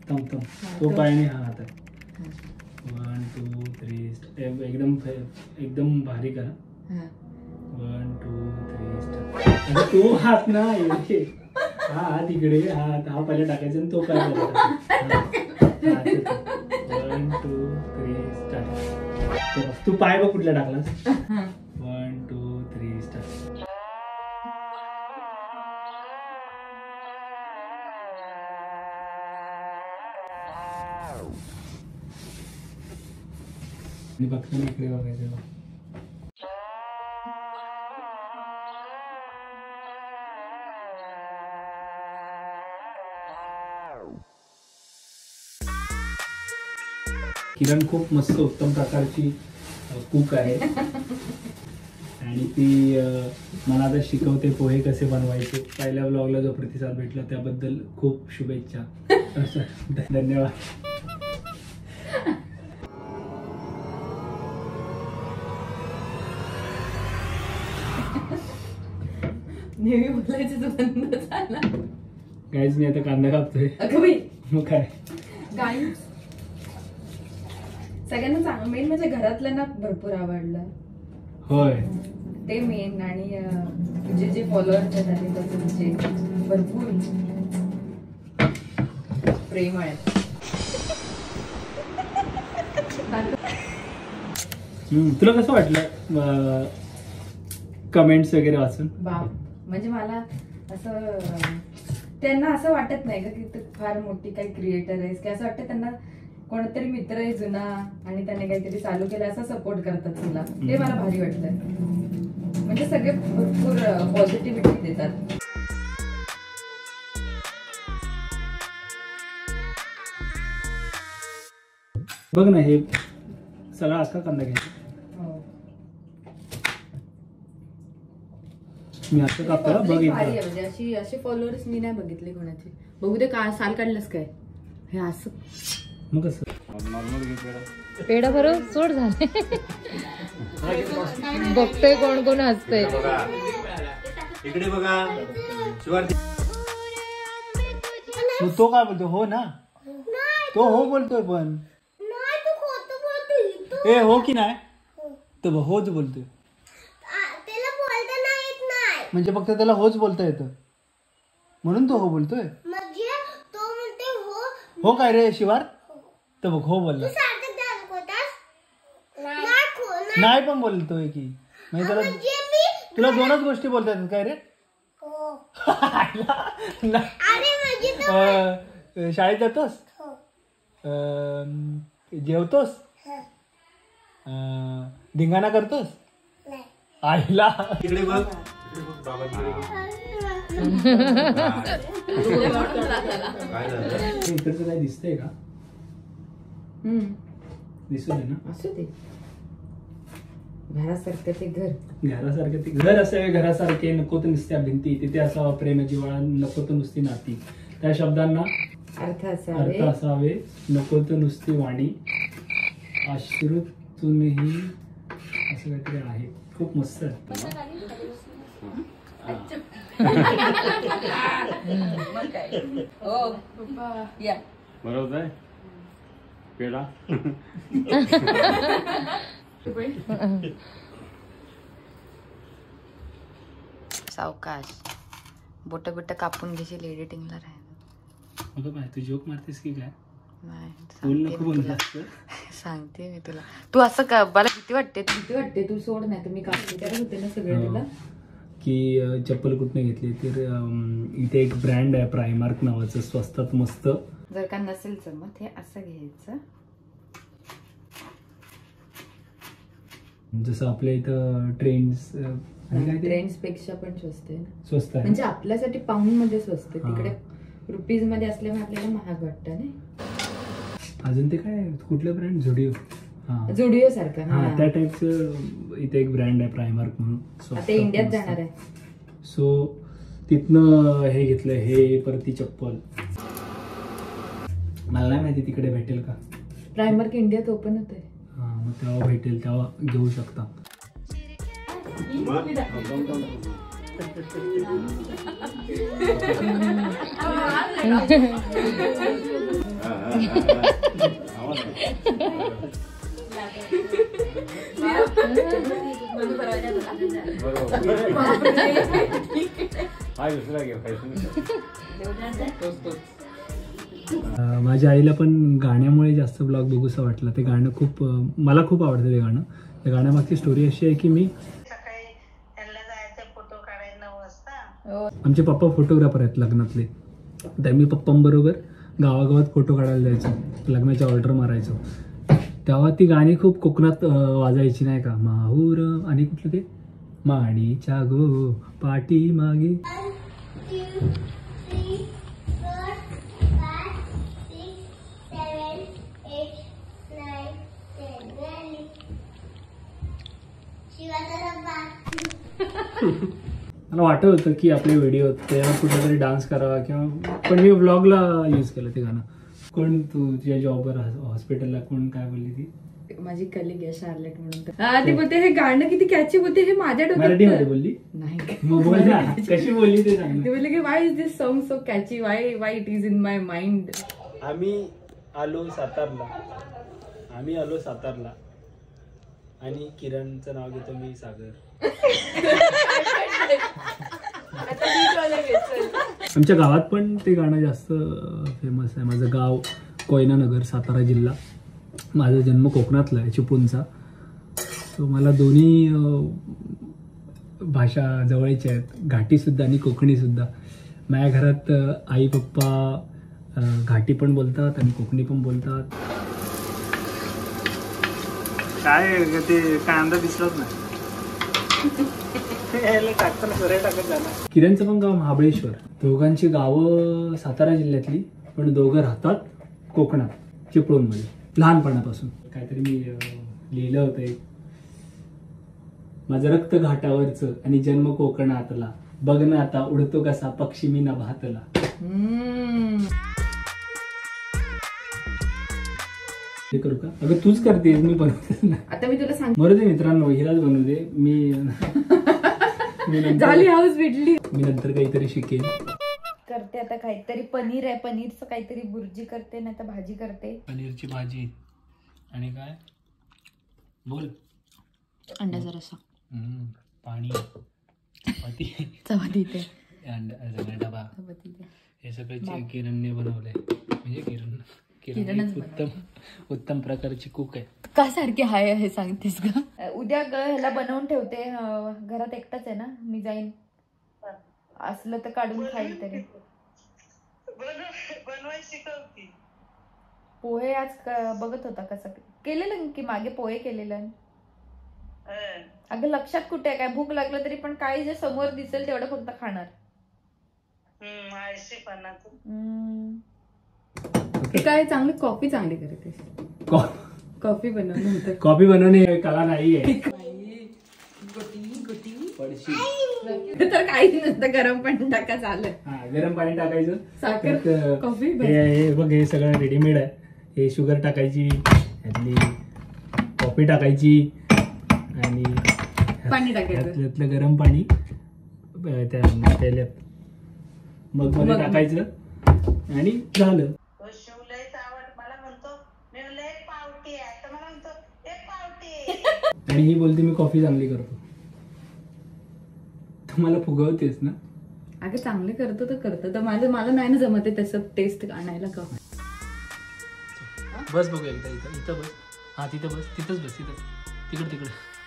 थांब थांब तो पायाने हा हात 1 2 3 एकदम भारी करा 1 2 3 स्टार्ट तो हात ना हा हात इकडे हा पहिले टाकायचा आणि तो पाय 1 2 3 स्टार्ट तू पाय बघ कुठला टाकलास 1 2 3 स्टार्ट बघताना इकडे बघायचं किरण खूप मस्त उत्तम प्रकारची कुक आहे आणि ती मला आता शिकवते पोहे कसे बनवायचे. पहिल्या व्लॉगला जो प्रतिसाद भेटला त्याबद्दल खूप शुभेच्छा. धन्यवाद. नेहमी बोलायचं बंद झाला. गाईज मी आता कांदा कापतोय. मग काय गाईज सगळ्यांना चांगलं मेन म्हणजे घरातल्यांना भरपूर आवडलं. होय ते मेन. आणि तुझे जे फॉलोअर्स आहेत त्यांचे भरपूर प्रेम आहे. तुला कसं वाटलं कमेंट्स वगैरे वाचून? म्हणजे मला असं त्यांना असं वाटत नाही का की तू फार मोठी काही क्रिएटर आहेस, की असं वाटतं त्यांना कोणतरी मित्र आहे जुना आणि त्याने काहीतरी चालू केलं असं सपोर्ट करतात तुला. ते मला भारी वाटतंय. म्हणजे सगळे भरपूर पॉझिटिव्हिटी देतात. बघ ना हे सगळा अख्खा कांदा घ्यायचा. मी आता कापला बघ. म्हणजे अशी फॉलोअर्स मी नाही बघितले कोणाचे. बघू दे का साल काढलंस काय हे असं. मग कसं पेढा बरोबर सोड झाले. बघतोय कोण कोण हसतंय. इकडे बघा. तो काय बोलतो? हो ना तो हो बोलतोय पण ए हो की नाही तो होच बोलतोय. म्हणजे फक्त त्याला होच बोलता येतं म्हणून तो हो बोलतोय. हो काय रे शिवार? तर बघ हो बोलला नाही पण बोलतोय की. म्हणजे त्याला तुला दोनच गोष्टी बोलता येतात काय रे? शाळेत जातोस? जेवतोस? धिंगाणा करतोस? आईला इकडे बघ. इकडचं काय दिसतंय का? दिसू दे ना. असू दे. घरासारखं ते घर. घरासारखं ते घर असावे. घरासारखे नको तर नुसत्या भिंती. तिथे असावा प्रेम जिव्हाळा. नको तर नुसती नाती. त्या शब्दांना अर्थ असावे. नको तर नुसती वाणी. आश्रितूनही असं काहीतरी आहे. खूप मस्त आहे. बरोबर आहे पेढा. सावकाश बोट कापून घेशील एडिटिंगला राहायला. काय तू जोक मारतेस की काय? नाही सांगते मी तुला. तू असं का मला भीती वाटते. तू सोड. नाही तर मी कापते करत होते ना सगळं तुला. की चप्पल कुठनं घेतली तर इथे एक ब्रँड आहे प्रायमार्क नावाचं. स्वस्तात मस्त. जर का नसेल तर मग ते असं घ्यायचं. जसं आपल्या इथं ट्रेंड्स पेक्षा पण स्वस्त आहे. स्वस्त आहे म्हणजे आपल्यासाठी पाऊंड मध्ये स्वस्त. तिकडे रुपीज मध्ये असल्यामुळे आपल्याला महाग वाटतं नाही. अजून ते काय कुठलं ब्रँड? झुडिओ. झुडिओ सारखा त्या टाईपचं इथे एक ब्रँड आहे प्रायमार्क म्हणून. आता इंडियात जाणार आहे. सो तिथनं हे घेतलं. हे परती चप्पल. मला नाही माहिती तिकडे भेटेल का. प्रायमार्क इंडियात ओपन होत आहे. मग तेव्हा भेटेल तेव्हा घेऊ शकता. माझ्या आईला पण गाण्यामुळे जास्त ब्लॉग बघूसं वाटलं. ते गाणं खूप मला खूप आवडतं ते गाणं. त्या गाण्यामागची स्टोरी अशी आहे की मी आमचे पप्पा फोटोग्राफर आहेत लग्नातले. तर मी पप्पांबरोबर गावागावात फोटो काढायला जायचो, लग्नाच्या ऑर्डर मारायचो. तेव्हा ती गाणी खूप कोकणात वाजायची नाही का, माहूर आणि कुठलं ते माडीच्या गो पाठी मागे. मला वाटत होतं की आपले व्हिडिओ त्याला कुठला तरी डान्स करावा किंवा, पण मी ब्लॉगला यूज केलं ते गाणं. कोण तू तुझ्या जॉबवर हॉस्पिटलला कोण काय बोलली ती? माझी कलिग आहे शार्लेट म्हणून. ती बोलते हे गाणं किती कॅची होते, हे माझ्या मराठीमध्ये बोलली नाही. मग बोल ना, कशी बोलली ते सांग. ते बोलले की why is this song so catchy, why it is in my mind. आम्ही आलो सातारला आणि किरणचं नाव घेतो मी सागर. आमच्या गावात पण ते गाणं जास्त फेमस आहे. माझं गाव कोयनानगर, सातारा जिल्हा. माझा जन्म कोकणातला आहे, चिपळूणचा. सो मला दोन्ही भाषा जवळच्या आहेत, घाटीसुद्धा आणि कोकणीसुद्धा. माझ्या घरात आई पप्पा घाटी पण बोलतात आणि कोकणी पण बोलतात. काय ते कांदा दिसलाच नाही. किरणचं पण गाव महाबळेश्वर. दोघांची गावं सातारा जिल्ह्यातली, पण दोघं राहतात कोकणात, चिपळूणमध्ये लहानपणापासून. काहीतरी मी लिहिलं होतं एक, माझं रक्त घाटावरचं आणि जन्म कोकणातला, बघ ना आता उडतो कसा पक्षी मी नभातला. हे करू का? अगं तूच करतेस, मी बनवतेस ना. आता मी तुला सांग, बरं दे मित्रांनो, हिलाच बनवू दे. मी झाली हाऊस भेटली. मी नंतर काहीतरी शिकेन. करते आता काहीतरी, पनीर आहे, पनीरचं काहीतरी बुर्जी करते, नाही तर भाजी करते. पनीरची भाजी आणि काय बोल, अंड्याचा रसा, पाणी, चपाती, चपाती ते सगळं डबा, हे सगळं किरणने बनवलंय. म्हणजे किरण उत्तम प्रकारची कुक आहे. का सारखी हाय हे सांगतेस का? उद्या ह्याला बनवून ठेवते. घरात एकटाच आहे ना, मी जाईन, असलं तर काढून खाईल. तरी पोहे आज बघत होता कसं केलेलं की, मागे पोहे केलेलं. अगं लक्षात कुठे आहे, काय भूक लागलं तरी पण काय जे समोर दिसेल तेवढं फक्त खाणार. काय चांगली कॉफी चांगली करते. कॉफी बनवणं, कॉफी बनवणे कला नाही आहे. तर काही नसतं, गरम पाणी टाका झालं. गरम पाणी टाकायचं, साखर, कॉफी. हे बघ, हे सगळं रेडीमेड आहे. हे शुगर टाकायची, ह्यातली कॉफी टाकायची आणि पाणी टाकायचं, त्यातलं गरम पाणी त्या तेलात मग मध्ये टाकायचं आणि झालं. आणि ही बोलते मी कॉफी चांगली करतो. तुम्हाला फुगवतेस ना. अगं चांगले करतो तर करतो, तर मला नाही ना जमत आहे तसं टेस्ट आणायला. का बस बघू एकदा, इथं बस. हा तिथं बस, तिथंच बस, तिकडे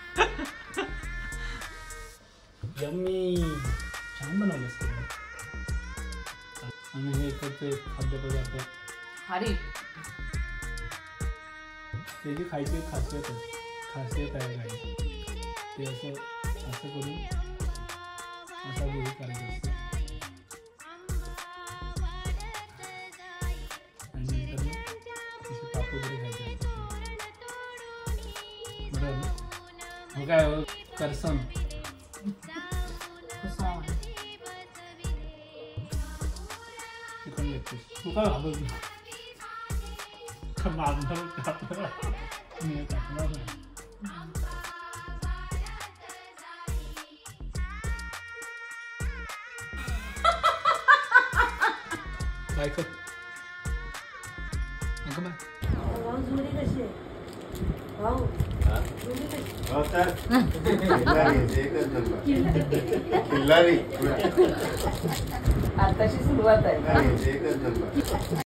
यम्मी, छान बनवलंस. आणि हे इकडचं खाद्यपदार्थ त्याची खायची खासियत आहे गाडी. ते असं करून असा हे करायचं असतं. आणि नंतर मग तिचे पाप वगैरे खायचे असतात. बरं मग काय करसन चिकन लेग पीस. तू काय घाबरत नाही. आताशी सुरुवात आहे.